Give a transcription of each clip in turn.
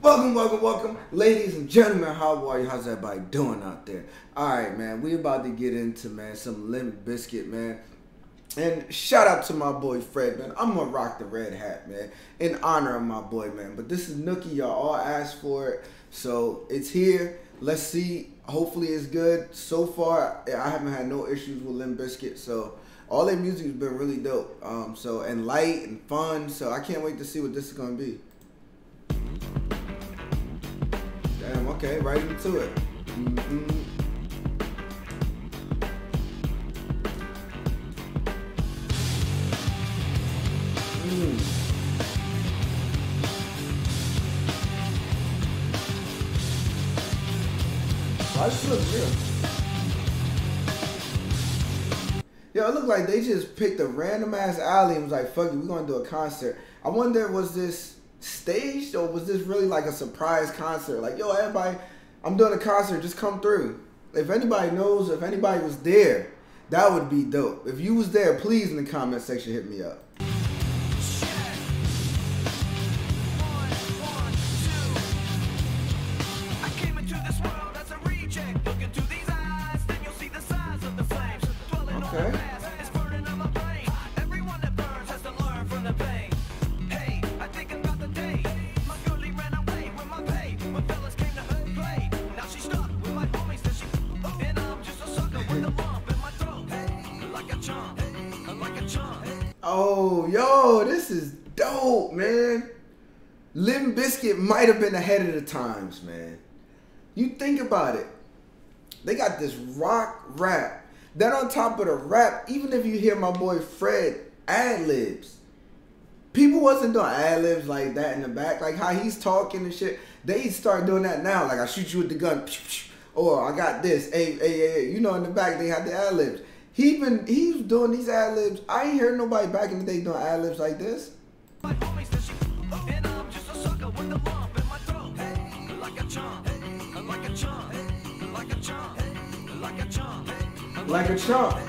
Welcome, ladies and gentlemen. How are you? How's everybody doing out there? All right, man. We about to get into, man, some Limp Bizkit, man. And shout out to my boy Fred, man. I'm gonna rock the red hat, man, in honor of my boy, man. But this is Nookie. Y'all all asked for it, so it's here. Let's see. Hopefully it's good. So far, I haven't had no issues with Limp Bizkit, so all their music has been really dope. And light and fun. So I can't wait to see what this is gonna be. Damn. Okay. Right into it. Why does it look real? Yo, it looked like they just picked a random ass alley and was like, fuck it, we're gonna do a concert. I wonder, was this staged or was this really like a surprise concert? Like, yo, everybody, I'm doing a concert, just come through. If anybody knows, if anybody was there, that would be dope. If you was there, please in the comment section hit me up. Okay. Oh, yo, this is dope, man. Limp Bizkit might have been ahead of the times, man. You think about it. They got this rock rap. Then on top of the rap, even if you hear my boy Fred ad-libs, people wasn't doing ad-libs like that in the back. Like how he's talking and shit. They start doing that now. Like, I shoot you with the gun. Or I got this. Hey. You know, in the back, they had the ad-libs. He was doing these ad-libs. I ain't heard nobody back in the day doing ad-libs like this. Like a chump.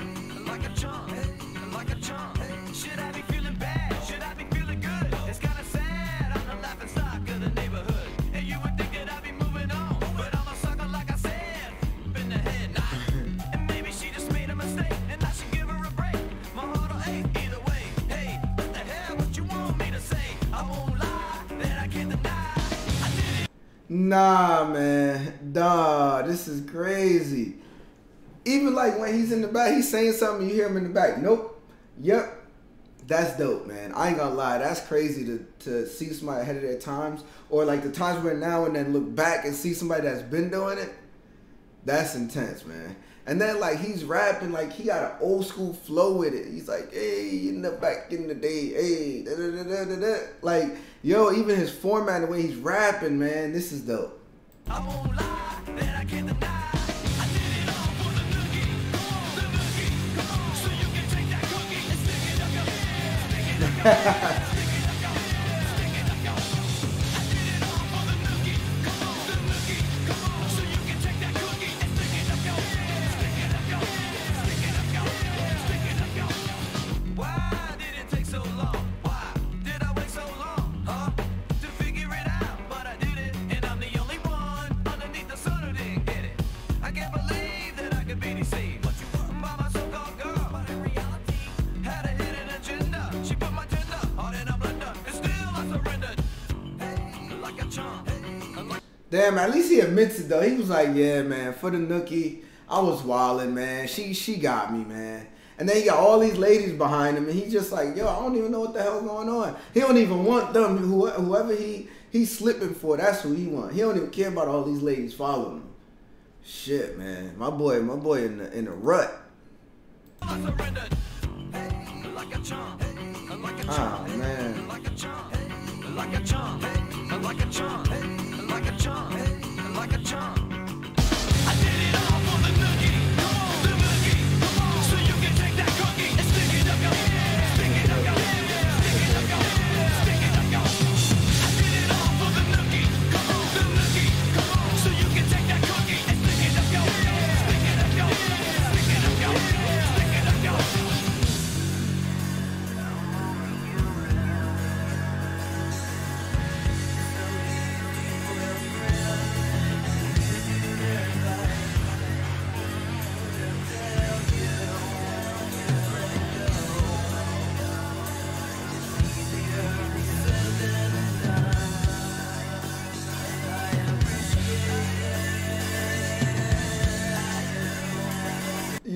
Should I be feeling bad? Should I be feeling good? It's kind of sad. I'm the laughing stock of the neighborhood. And you would think that I'd be moving on. But I'm a sucker, like I said. In the head, nah. And maybe she just made a mistake. And I should give her a break. My heart will ache either way. Hey, what the hell? What you want me to say? I won't lie. That I can't deny. I did it. Nah, man. Duh. This is crazy. Even like when he's in the back, he's saying something, you hear him in the back. Nope. Yep. That's dope, man. I ain't gonna lie. That's crazy to see somebody ahead of their times. Or like the times we're in now and then look back and see somebody that's been doing it. That's intense, man. And then like he's rapping, like he got an old school flow with it. He's like, hey, in the back in the day, hey, da da da da da. Like, yo, even his format, the way he's rapping, man, this is dope. I won't lie, that I can't deny. Why did it take so long? Why did I wait so long? Huh? To figure it out, but I did it, and I'm the only one underneath the sun who didn't get it. I can't believe that I could be deceived. What you want by my so-called girl, but in reality had a hidden agenda. She put my tender heart in a blender, and still I surrendered. Hey, like a chump. Damn, at least he admits it though. He was like, yeah, man, for the Nookie, I was wildin', man. She got me, man. And then he got all these ladies behind him, and he's just like, yo, I don't even know what the hell's going on. He don't even want them. Whoever he's slipping for, that's who he want. He don't even care about all these ladies following him. Shit, man. My boy in the rut. Oh, man.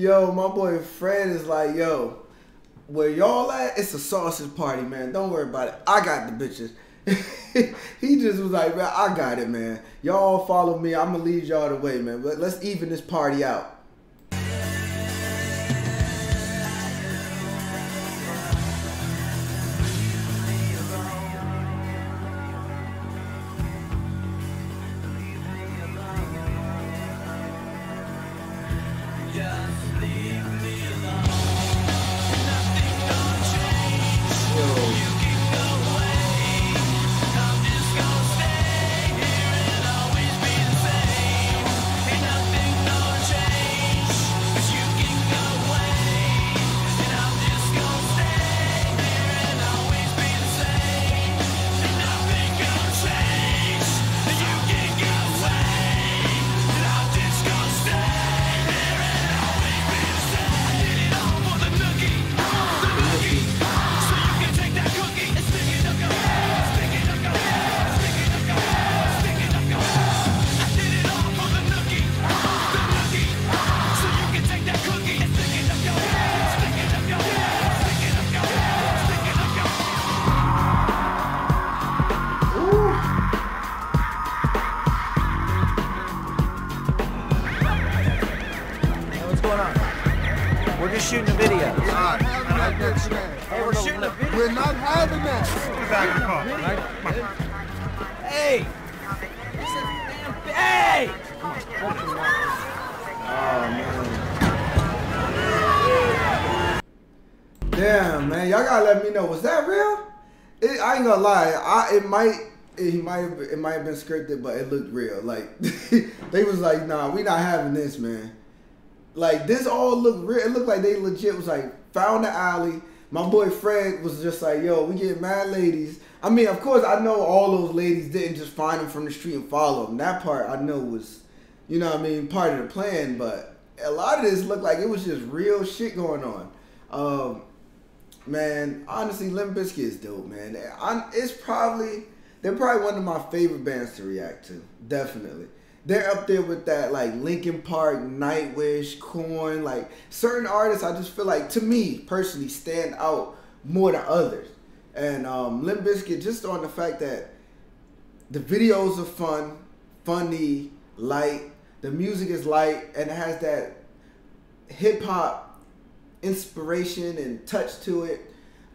Yo, my boy Fred is like, yo, where y'all at? It's a sausage party, man. Don't worry about it. I got the bitches. He just was like, man, I got it, man. Y'all follow me. I'm gonna lead y'all the way, man. But let's even this party out. We're just shooting a video. Hey, we're shooting a video. We're not having that. Hey! Hey! Oh, man. Damn, man. Y'all gotta let me know. Was that real? I ain't gonna lie. It might have been scripted, but it looked real. Like, they was like, nah, we not having this, man. Like, this all looked real. It looked like they legit was like, found the alley. My boy Fred was just like, yo, we get mad ladies. I mean, of course, I know all those ladies didn't just find them from the street and follow them. That part I know was, you know what I mean, part of the plan. But a lot of this looked like it was just real shit going on. Man, honestly, Limp Bizkit is dope, man. They're probably one of my favorite bands to react to. Definitely. They're up there with that, like, Linkin Park, Nightwish, Korn, like, certain artists I just feel like, to me, personally, stand out more than others. And Limp Bizkit, just on the fact that the videos are fun, funny, light, the music is light, and it has that hip-hop inspiration and touch to it.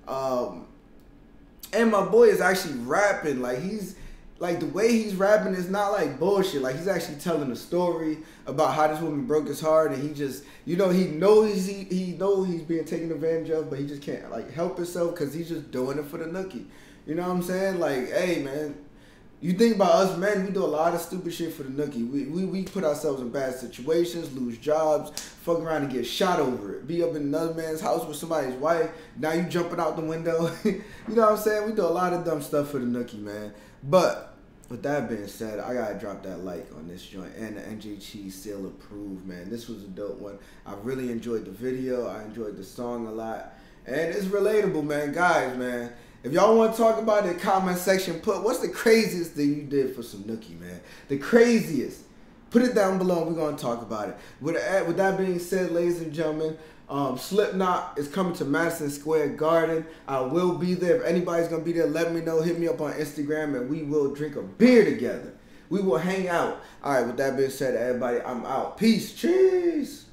And my boy is actually rapping, like, the way he's rapping is not like bullshit. Like, he's actually telling a story about how this woman broke his heart, and he just, you know, he knows he's being taken advantage of, but he just can't like help himself because he's just doing it for the nookie. You know what I'm saying? Like, hey, man, you think about us men, we do a lot of stupid shit for the nookie. We put ourselves in bad situations, lose jobs, fuck around and get shot over it. Be up in another man's house with somebody's wife. Now you jumping out the window. You know what I'm saying? We do a lot of dumb stuff for the nookie, man. But with that being said, I gotta drop that like on this joint, and the NJT still approved, man. This was a dope one. I really enjoyed the video. I enjoyed the song a lot, and it's relatable, man. Guys, man, if y'all want to talk about it, comment section, put what's the craziest thing you did for some nookie, man. The craziest. Put it down below, and we're gonna talk about it. With that being said, ladies and gentlemen, Slipknot is coming to Madison Square Garden. I will be there. If anybody's gonna be there, let me know. Hit me up on Instagram, and we will drink a beer together. We will hang out. All right, with that being said, everybody, I'm out. Peace. Cheese.